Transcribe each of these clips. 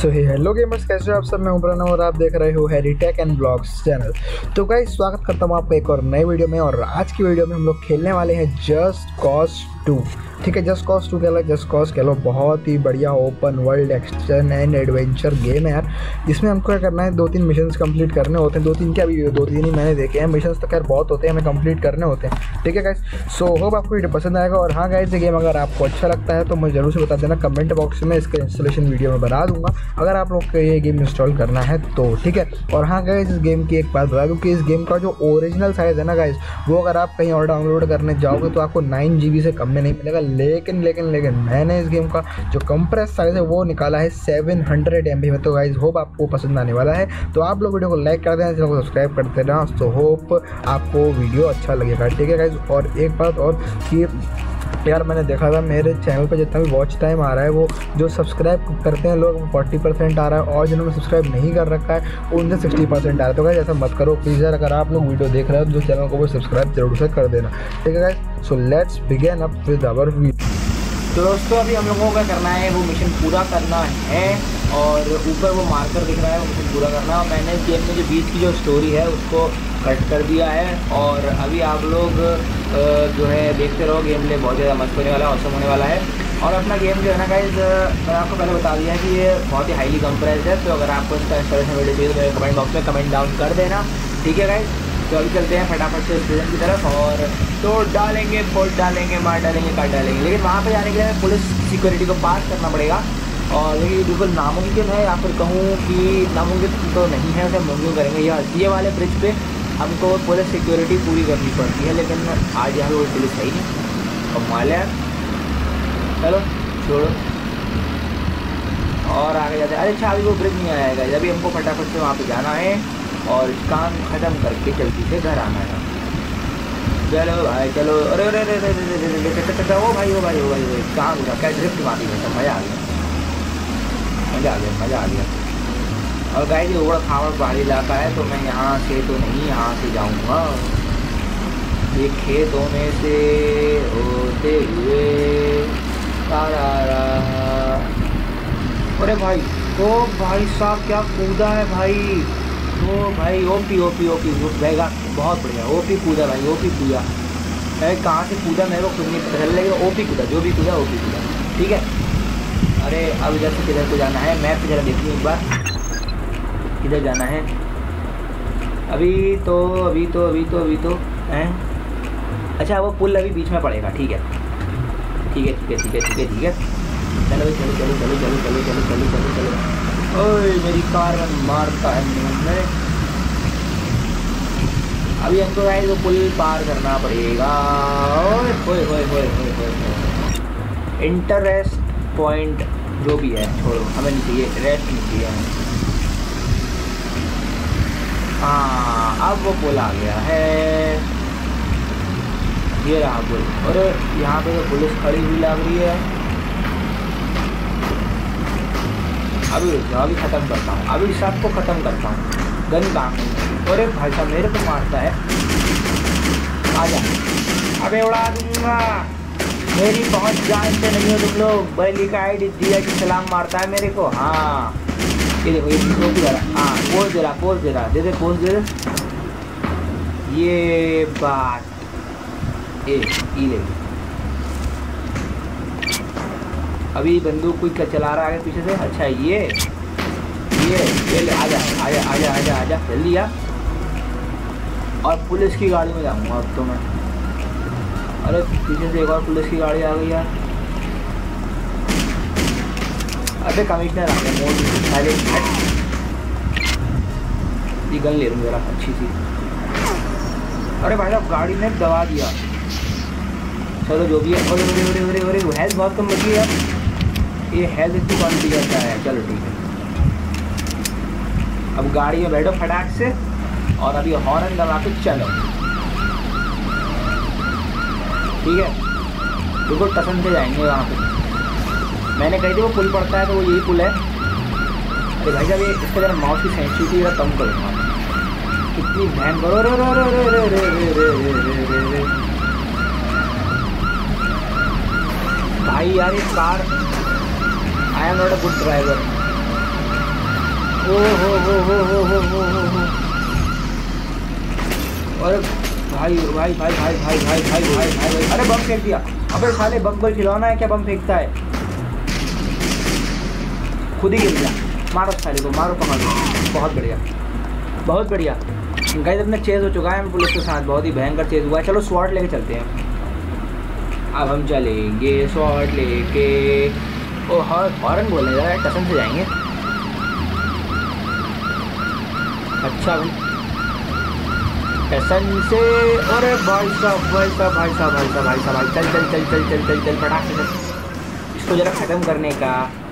So hello gamers, कैसे हो आप सब। मैं प्रणव और आप देख रहे हो Harry tech and blogs channel. तो गाइस, स्वागत करता हूँ आपका एक और नए वीडियो में। और आज की वीडियो में हम लोग खेलने वाले हैं जस्ट कॉज 2। ठीक है, जस्ट कॉज 2 कह लो, जस्ट कॉज कह लो। बहुत ही बढ़िया open world action and adventure game है यार। इसमें हमको क्या करना है, 2-3 मिशंस कंप्लीट करने होते हैं। 2-3 क्या, भी 2-3 ही मैंने देखे हैं। मिशंस तो खैर बहुत होते हैं, हमें कंप्लीट करने होते हैं। ठीक है गाइस, सो होप आपको वीडियो पसंद आएगा। और हाँ गाइस, ये गेम अगर आपको अच्छा लगता है तो मुझे जरूर से बता देना कमेंट बॉक्स में। इसका इंस्टॉलेशन वीडियो में बना दूंगा अगर आप लोग को ये गेम इंस्टॉल करना है तो। ठीक है, और हाँ गाइस, इस गेम की एक बात बता दूँ कि इस गेम का जो ओरिजिनल साइज़ है ना गाइस, वो अगर आप कहीं और डाउनलोड करने जाओगे तो आपको 9 GB से कम में नहीं मिलेगा। लेकिन मैंने इस गेम का जो कंप्रेस साइज़ है वो निकाला है 700 MB में। तो गाइस, होप आपको पसंद आने वाला है। तो आप लोग वीडियो को लाइक कर देना, चैनल को सब्सक्राइब कर देना। तो होप आपको वीडियो अच्छा लगेगा। ठीक है गाइस, और एक बात और कि यार, मैंने देखा था मेरे चैनल पर जितना भी वॉच टाइम आ रहा है, वो जो सब्सक्राइब करते हैं लोग 40% आ रहा है, और जिन्होंने सब्सक्राइब नहीं कर रखा है उनसे 60% आ रहा है। तो गाइस, ऐसा मत करो प्लीज़ यार। अगर आप लोग वीडियो देख रहे हो तो चैनल को वो सब्सक्राइब जरूर से कर देना। ठीक है guys, so let's begin up with our video. तो दोस्तों, अभी हम लोगों का करना है वो मिशन पूरा करना है। और ऊपर वो मार्कर दिख रहा है, वो मिशन पूरा करना है। और मैंने गेम में जो बीच की जो स्टोरी है उसको कट कर दिया है। और अभी आप लोग जो है देखते रहो, गेम प्ले बहुत ज़्यादा मस्त होने वाला है, औसम होने वाला है। और अपना गेम जो है ना गाइस, मैंने आपको पहले बता दिया कि ये बहुत ही हाईली कंप्रेस्ड है। तो अगर आपको इसका इंस्टॉलेशन वीडियो चाहिए तो मेरे कमेंट बॉक्स में कमेंट डाउन कर देना। ठीक है गाइस, तो अभी चलते हैं फटाफट से स्टेशन की तरफ और तोड़ डालेंगे, फोड़ डालेंगे, मार डालेंगे, काट डालेंगे। लेकिन वहाँ पे जाने के लिए पुलिस सिक्योरिटी को पास करना पड़ेगा। और ये बिल्कुल नामुमकिन है, या फिर कहूँ कि नामुमकिन तो नहीं है, उसे मुमकिन करेंगे। ये वाले ब्रिज पे हमको पुलिस सिक्योरिटी पूरी करनी पड़ती है, लेकिन आज यहाँ कोई पुलिस है ही नहीं। और माल है, चलो छोड़ो और आगे जाते हैं। अरे अच्छा, अभी वो ब्रिज नहीं आएगा, अभी हमको फटाफट से वहाँ पे जाना है और काम ख़त्म करके जल्दी से घर आना है। चलो भाई चलो। अरे अरे अरे अरे ओ भाई कहाँ घुसा, क्या ड्रिफ्ट मारी है। मज़ा आ गया। और गाइस, ये उबड़ खाबड़ पहाड़ी इलाका है, तो मैं यहाँ से तो नहीं, यहाँ से जाऊँगा ये खेतों में से होते हुए। अरे भाई, तो भाई साहब क्या कूदा है भाई। तो भाई ओपी रहेगा, बहुत बढ़िया। ओपी कूदा भाई, ओपी कूदा। अरे कहाँ से कूदा मेरे को खुद नहीं पता चल, लेकिन ओपी कूदा, जो भी कूदा ओपी कूदा। ठीक है, अरे अब इधर से किधर को जाना है, मैप पे जरा देखिए एक बार किधर जाना है। अभी तो हैं। अच्छा, वो पुल अभी बीच में पड़ेगा। ठीक है। चलो। ओए, मेरी कार में मारता है मैंने। अभी हमको गाइस वो पुल पार करना पड़ेगा। ओए इंटरेस्ट पॉइंट जो भी है छोड़ो, हमें नहीं चाहिए, रेस्ट नहीं चाहिए हमें। हाँ, अब वो पुल आ गया है, ये रहा पुल। और यहाँ पे तो पुलिस खड़ी हुई लग रही है। अभी ख़त्म करता हूँ, अभी सबको ख़त्म करता हूँ। गन काम नहीं। अरे भाई साहब, मेरे को मारता है। आजा, अबे उड़ा दूँगा। मेरी पहुँच जानते नहीं हो तुम लोग। बली का आईडी दिया कि सलाम मारता है मेरे को। हाँ, ये देखो, ये पोज दे रहा। हाँ, पोज दे रहा। दे पोज दे। ये बात ये ले। अभी बंदूक कोई चला रहा है पीछे से। अच्छा, ये ले। आजा जल्दी आ। और पुलिस की गाड़ी में जाऊँगा अब तो मैं। अरे पीछे से एक और पुलिस की गाड़ी आ गई यार। अरे कमिश्नर आ गया, मोदी पहले ये गन ले लूँ जरा अच्छी सी। अरे भाई साहब, गाड़ी ने दबा दिया। चलो जो भी है। अरे हेल्थ बहुत कम बची है यार। ये हेल्थ इतनी क्वांटिटी करता है। चलो ठीक है, अब गाड़ी में बैठो फटाक से और अभी हॉर्न दबा के चलो। ठीक है, बिल्कुल पसंद से जाएंगे वहाँ पे। मैंने कही थी वो पुल पड़ता है, तो वो यही पुल है। अरे भाई साहब, ये इसका जरा माउस की सेंसिटिविटी जरा कम करूँगा। कितनी बहन करो। रे भाई यार, ये car, I am not a good driver. ओ हो। अरे भाई भाई भाई भाई भाई भाई भाई भाई भाई, अरे बम फेंक दिया। अबे साले बम कोई खिलौना है क्या, बम फेंकता है, खुद ही गिर गया। मारो साले को, मारो, पकड़ लो। बहुत बढ़िया, बहुत बढ़िया। गाइस अपना चेज हो चुका है पुलिस के साथ, बहुत ही भयंकर चेज हुआ है। चलो स्वॉर्ड लेके चलते हैं। अब हम चलेंगे स्वॉर्ड लेके। ओ हॉर्न बोलने जा रहा है, टसन से जाएंगे। अच्छा भाई टसन से। अरे भाई साहब भाई साहब भाई साहब भाई साहब भाई साहब भाई, चल चल चल चल चल चल चल फटाक से इसको जरा ख़त्म करने का।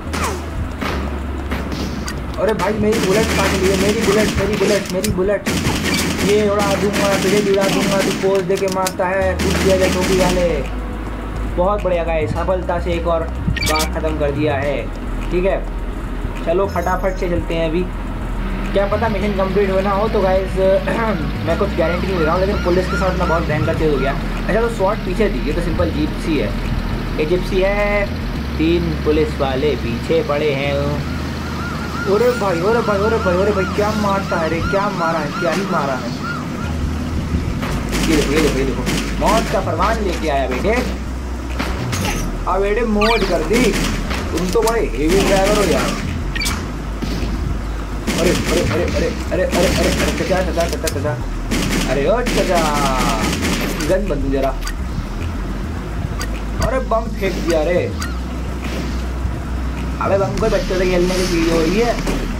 अरे भाई मेरी बुलेट काट ली है, मेरी बुलेट मेरी बुलेट मेरी बुलेट। ये उड़ा दूंगा तुझे भी, उड़ा दूंगा। तू पोज दे के मारता है, टूट दिया जाए टोपी वाले। बहुत बढ़िया गाइस, सफलता से एक और बात ख़त्म कर दिया है। ठीक है चलो फटाफट से चलते हैं। अभी क्या पता मिशन कंप्लीट होना हो तो गाइस मैं कुछ गारंटी नहीं दे रहा हूँ, लेकिन पुलिस के साथ ना बहुत भयंकर चीज़ हो गया। अच्छा तो स्वॉर्ड पीछे थी, ये तो सिंपल जीप सी है, ये जिप्सी है। 3 पुलिस वाले पीछे पड़े हैं। अरे भाई अरे भाई अरे भाई अरे भाई, क्या मारता है रे, क्या मारा है, क्या ही मारा है। ये देखो ये देखो ये देखो, मौत का फरमान लेके आया बेटे। अब बेटे मौज कर दी, तुम तो बड़े हेवी ड्राइवर हो यार। अरे अरे अरे अरे अरे अरे अरे अरे चचा चचा चचा चचा, अरे ओ चचा गन बंद जरा। अरे बम फेंक दिया रे। अबे बम कोई बच्चों से खेलने की चीज हो रही है।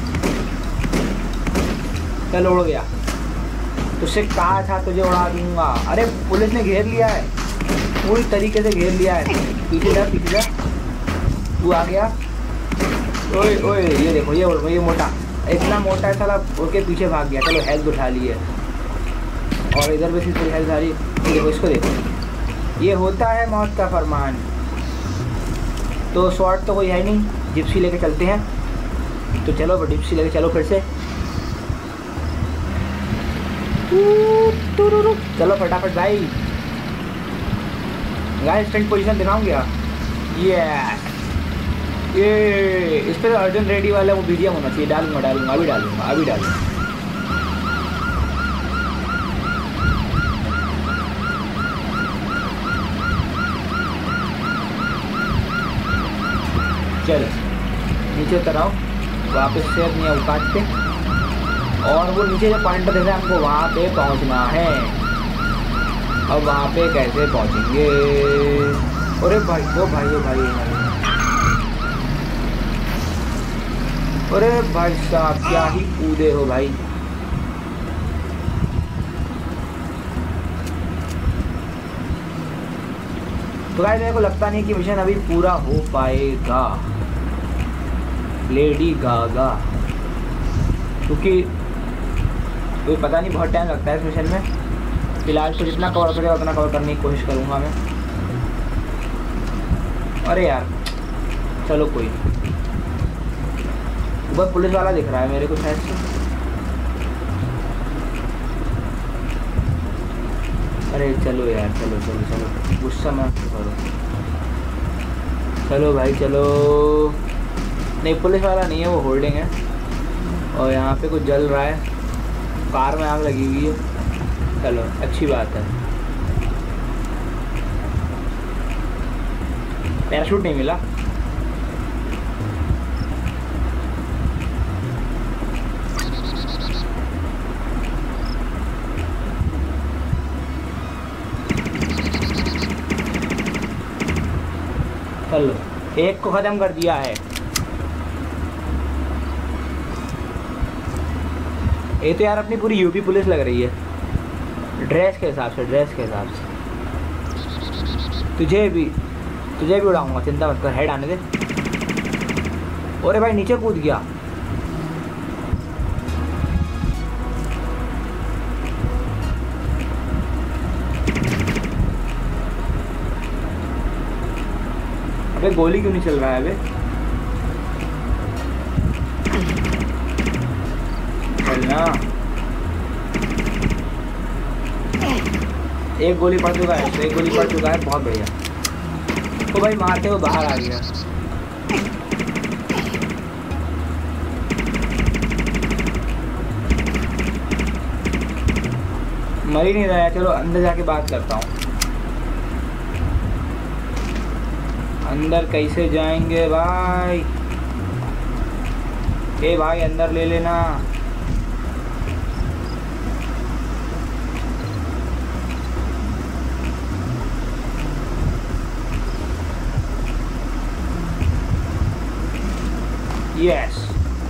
चल उड़ गया, तुझसे कहा था तुझे उड़ा दूंगा। अरे पुलिस ने घेर लिया है, पूरी तरीके से घेर लिया है। पीछे जा पीछे जा, तू आ गया। ओए ओए ये देखो ये मोटा, इतना मोटा है साला, उसके पीछे भाग गया। चलो हेल्थ उठा ली है, और इधर भी थोड़ी हेल्थ आ रही। ये देखो इसको देखो, ये होता है मौत का फरमान। तो स्वॉर्ड तो कोई है नहीं, जिप्सी लेके चलते हैं। तो चलो जिप्सी लेके चलो फिर से, चलो फटाफट भाई। गाइस स्टंट पोजीशन दिखाऊं क्या? ये इस पर अर्जुन रेड्डी वाला वो वीडियो होना चाहिए। डालूंगा डालूंगा अभी डालूंगा अभी डालूंगा। चलो नीचे उतर आओ, वापस से अपनी औकात पे। और वो नीचे जो पॉइंट दिख रहा है हमको, वहाँ पे पहुँचना है। अब वहाँ पे कैसे पहुँचेंगे? अरे भाई ओ भाई ओ भाई ओ भाई, अरे भाई साहब क्या ही कूदे हो भाई। तो गाइस मेरे को लगता नहीं कि मिशन अभी पूरा हो पाएगा, लेडी गागा, क्योंकि कोई पता नहीं बहुत टाइम लगता है इस मिशन में। फिलहाल तो जितना कवर करेगा उतना कवर करने की कोशिश करूँगा मैं। अरे यार चलो कोई, ऊपर पुलिस वाला दिख रहा है मेरे को शायद से। अरे चलो यार चलो चलो चलो, गुस्सा मत करो। चलो भाई चलो। नहीं पुलिस वाला नहीं है, वो होल्डिंग है। और यहाँ पे कुछ जल रहा है, कार में आग लगी हुई है। चलो अच्छी बात है। पैराशूट नहीं मिला। चलो एक को ख़त्म कर दिया है। ये तो यार अपनी पूरी यूपी पुलिस लग रही है, ड्रेस के हिसाब से, ड्रेस के हिसाब से। तुझे भी उड़ाऊंगा, चिंता मत कर, हेड आने दे। अरे भाई नीचे कूद गया। अबे गोली क्यों नहीं चल रहा है? अबे चलना। एक गोली पड़ चुका है, तो एक गोली पड़ चुका है, बहुत बढ़िया। तो भाई मारते हुए बाहर आ गया। मर ही नहीं रहा है। चलो अंदर जाके बात करता हूँ। अंदर कैसे जाएंगे भाई? ए भाई अंदर ले लेना। यस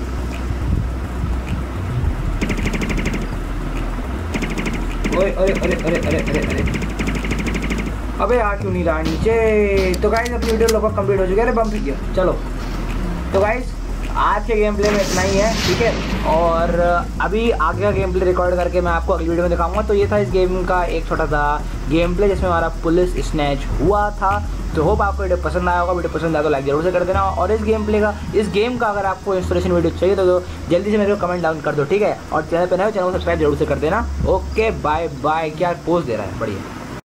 अरे अरे अरे अरे अरे अरे अरे अबे आ क्यों नहीं रहा नीचे? तो गाइस अपनी वीडियो लगभग कंप्लीट हो चुकी है। बम गया। चलो तो गाइस आज के गेम प्ले में इतना ही है, ठीक है। और अभी आगे का गेम प्ले रिकॉर्ड करके मैं आपको अगली वीडियो में दिखाऊंगा। तो ये था इस गेम का एक छोटा सा गेम प्ले जिसमें हमारा पुलिस स्नैच हुआ था। तो होप आपको वीडियो पसंद आया होगा। वीडियो पसंद आया तो लाइक जरूर से कर देना। और इस गेम का अगर आपको इंस्टॉलेशन वीडियो चाहिए तो जल्दी से मेरे को कमेंट डाउन कर दो, ठीक है। और चैनल पे नए हो चैनल को सब्सक्राइब जरूर से कर देना। Okay bye bye. क्या पोस्ट दे रहा है, बढ़िया।